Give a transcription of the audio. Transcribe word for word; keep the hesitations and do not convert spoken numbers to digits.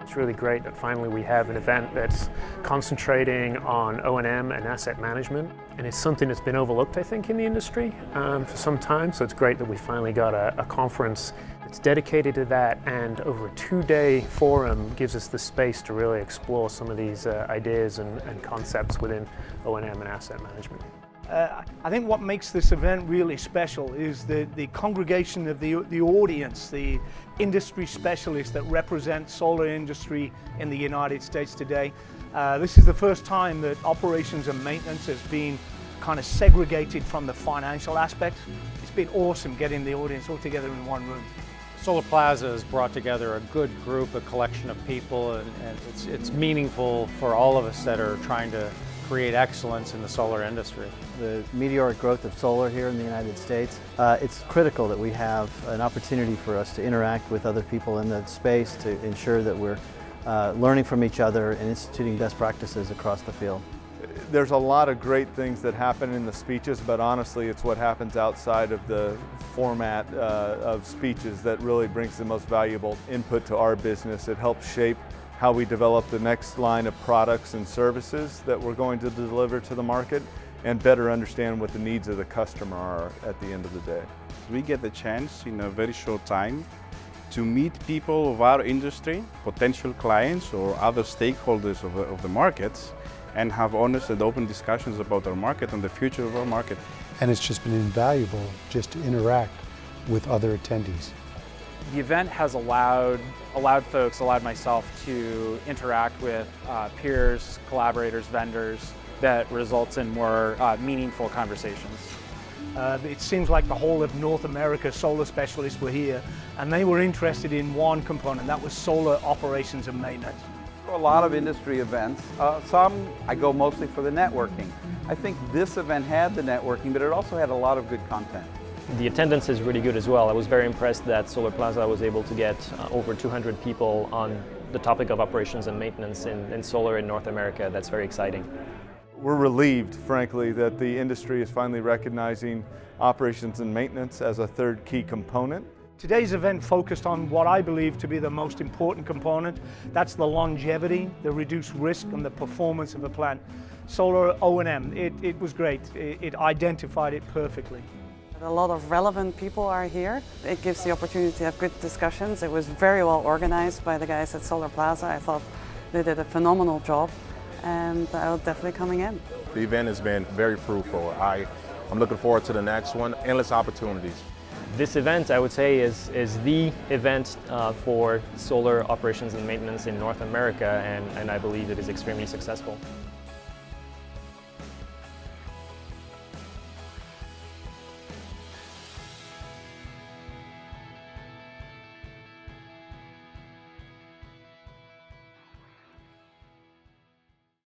It's really great that finally we have an event that's concentrating on O and M and asset management, and it's something that's been overlooked, I think, in the industry um, for some time, so it's great that we finally got a, a conference that's dedicated to that, and over a two-day forum gives us the space to really explore some of these uh, ideas and, and concepts within O and M and asset management. Uh, I think what makes this event really special is the, the congregation of the, the audience, the industry specialists that represent solar industry in the United States today. Uh, this is the first time that operations and maintenance has been kind of segregated from the financial aspects. It's been awesome getting the audience all together in one room. Solar Plaza has brought together a good group, a collection of people, and, and it's, it's meaningful for all of us that are trying to create excellence in the solar industry. The meteoric growth of solar here in the United States, uh, it's critical that we have an opportunity for us to interact with other people in that space to ensure that we're uh, learning from each other and instituting best practices across the field. There's a lot of great things that happen in the speeches, but honestly it's what happens outside of the format uh, of speeches that really brings the most valuable input to our business. It helps shape how we develop the next line of products and services that we're going to deliver to the market, and better understand what the needs of the customer are at the end of the day. We get the chance in a very short time to meet people of our industry, potential clients or other stakeholders of the, of the markets, and have honest and open discussions about our market and the future of our market. And it's just been invaluable just to interact with other attendees. The event has allowed, allowed folks, allowed myself to interact with uh, peers, collaborators, vendors, that results in more uh, meaningful conversations. Uh, it seems like the whole of North America solar specialists were here, and they were interested in one component, that was solar operations and maintenance. A lot of industry events. Uh, some I go mostly for the networking. I think this event had the networking, but it also had a lot of good content. The attendance is really good as well. I was very impressed that Solar Plaza was able to get uh, over two hundred people on the topic of operations and maintenance in, in solar in North America. That's very exciting. We're relieved, frankly, that the industry is finally recognizing operations and maintenance as a third key component. Today's event focused on what I believe to be the most important component. That's the longevity, the reduced risk, and the performance of a plant. Solar O and M, it, it was great. It, it identified it perfectly. A lot of relevant people are here. It gives the opportunity to have good discussions. It was very well organized by the guys at Solar Plaza. I thought they did a phenomenal job, and I'll definitely coming in. The event has been very fruitful. I, I'm looking forward to the next one. Endless opportunities. This event, I would say, is, is the event uh, for solar operations and maintenance in North America, and, and I believe it is extremely successful.